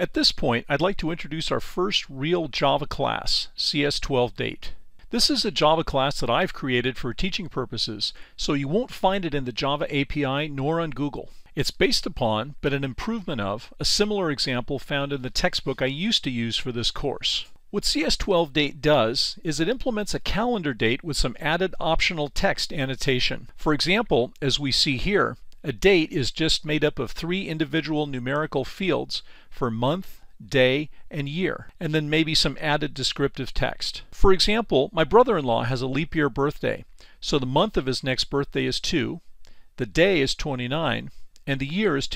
At this point, I'd like to introduce our first real Java class, CS12Date. This is a Java class that I've created for teaching purposes, so you won't find it in the Java API nor on Google. It's based upon, but an improvement of, a similar example found in the textbook I used to use for this course. What CS12Date does is it implements a calendar date with some added optional text annotation. For example, as we see here, a date is just made up of 3 individual numerical fields for month, day, and year, and then maybe some added descriptive text. For example, my brother-in-law has a leap year birthday, so the month of his next birthday is 2, the day is 29, and the year is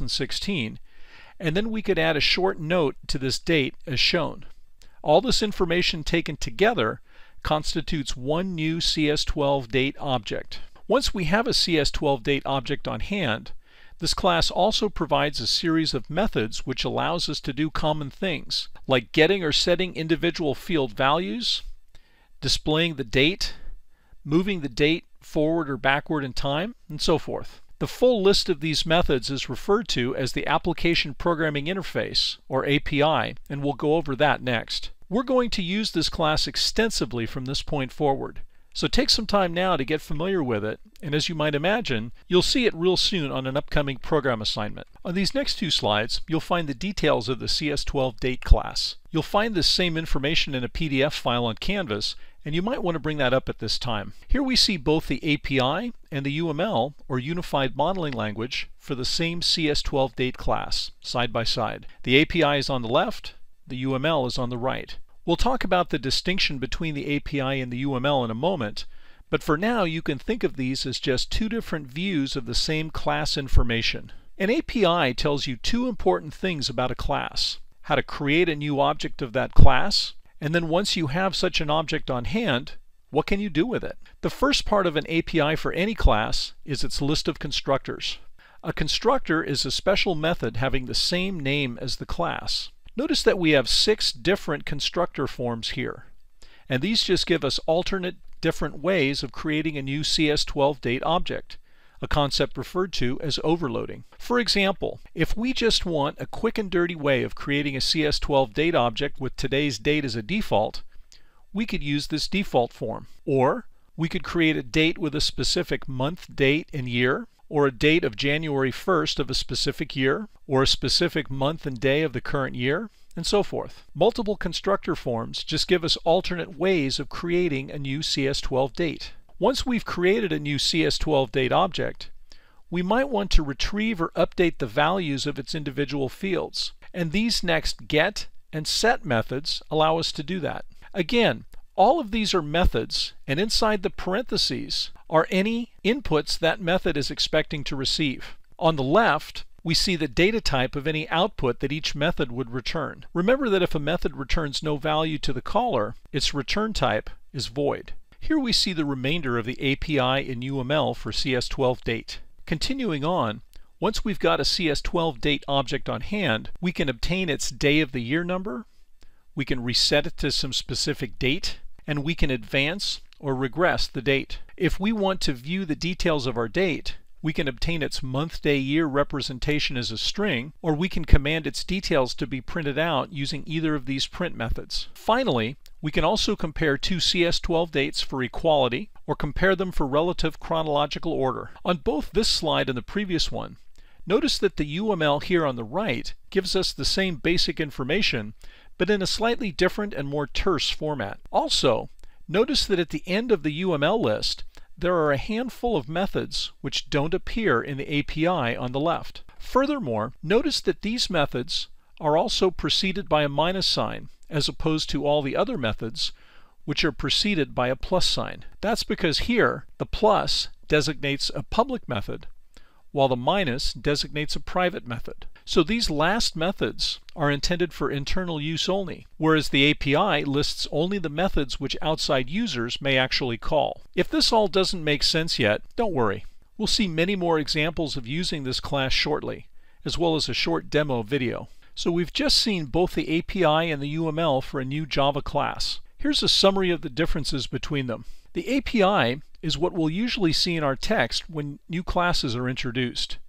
2016, and then we could add a short note to this date as shown. All this information taken together constitutes one new CS12Date object. Once we have a CS12Date object on hand, this class also provides a series of methods which allows us to do common things, like getting or setting individual field values, displaying the date, moving the date forward or backward in time, and so forth. The full list of these methods is referred to as the Application Programming Interface, or API, and we'll go over that next. We're going to use this class extensively from this point forward. So take some time now to get familiar with it, and as you might imagine, you'll see it real soon on an upcoming program assignment. On these next 2 slides, you'll find the details of the CS12Date class. You'll find this same information in a PDF file on Canvas, and you might want to bring that up at this time. Here we see both the API and the UML, or Unified Modeling Language, for the same CS12Date class, side by side. The API is on the left, the UML is on the right. We'll talk about the distinction between the API and the UML in a moment, but for now you can think of these as just 2 different views of the same class information. An API tells you 2 important things about a class: how to create a new object of that class, and then once you have such an object on hand, what can you do with it? The first part of an API for any class is its list of constructors. A constructor is a special method having the same name as the class. Notice that we have 6 different constructor forms here, and these just give us alternate different ways of creating a new CS12Date object, a concept referred to as overloading. For example, if we just want a quick and dirty way of creating a CS12Date object with today's date as a default, we could use this default form. Or we could create a date with a specific month, date, and year, or a date of January 1st of a specific year, or a specific month and day of the current year, and so forth. Multiple constructor forms just give us alternate ways of creating a new CS12Date. Once we've created a new CS12Date object, we might want to retrieve or update the values of its individual fields, and these next get and set methods allow us to do that. Again, all of these are methods, and inside the parentheses are any inputs that method is expecting to receive. On the left, we see the data type of any output that each method would return. Remember that if a method returns no value to the caller, its return type is void. Here we see the remainder of the API in UML for CS12Date. Continuing on, once we've got a CS12Date object on hand, we can obtain its day of the year number, we can reset it to some specific date, and we can advance or regress the date. If we want to view the details of our date, we can obtain its month, day, year representation as a string, or we can command its details to be printed out using either of these print methods. Finally, we can also compare 2 CS12Dates for equality, or compare them for relative chronological order. On both this slide and the previous one, notice that the UML here on the right gives us the same basic information, but in a slightly different and more terse format. Also, notice that at the end of the UML list, there are a handful of methods which don't appear in the API on the left. Furthermore, notice that these methods are also preceded by a minus sign, as opposed to all the other methods, which are preceded by a plus sign. That's because here, the plus designates a public method, while the minus designates a private method. So these last methods are intended for internal use only, whereas the API lists only the methods which outside users may actually call. If this all doesn't make sense yet, don't worry. We'll see many more examples of using this class shortly, as well as a short demo video. So we've just seen both the API and the UML for a new Java class. Here's a summary of the differences between them. The API is what we'll usually see in our text when new classes are introduced.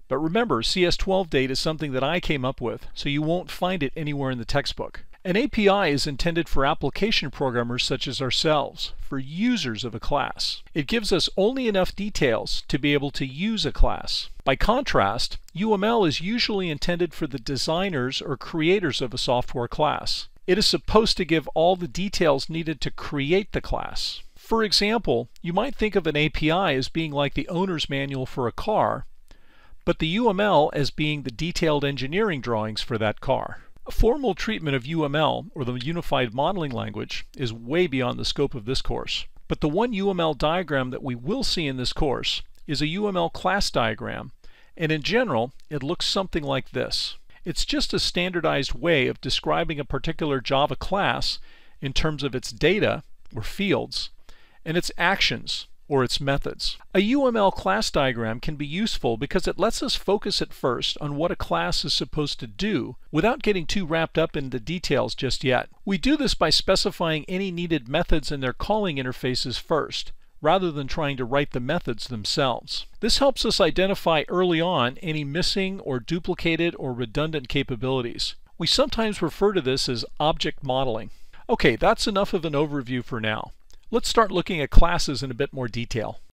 But remember, CS12 date is something that I came up with, so you won't find it anywhere in the textbook. An API is intended for application programmers such as ourselves, for users of a class. It gives us only enough details to be able to use a class. By contrast, UML is usually intended for the designers or creators of a software class. It is supposed to give all the details needed to create the class. For example, you might think of an API as being like the owner's manual for a car, but the UML as being the detailed engineering drawings for that car. A formal treatment of UML, or the Unified Modeling Language, is way beyond the scope of this course. But the one UML diagram that we will see in this course is a UML class diagram, and in general, it looks something like this. It's just a standardized way of describing a particular Java class in terms of its data, or fields, and its actions, or its methods. A UML class diagram can be useful because it lets us focus at first on what a class is supposed to do without getting too wrapped up in the details just yet. We do this by specifying any needed methods and their calling interfaces first, rather than trying to write the methods themselves. This helps us identify early on any missing or duplicated or redundant capabilities. We sometimes refer to this as object modeling. Okay, that's enough of an overview for now. Let's start looking at classes in a bit more detail.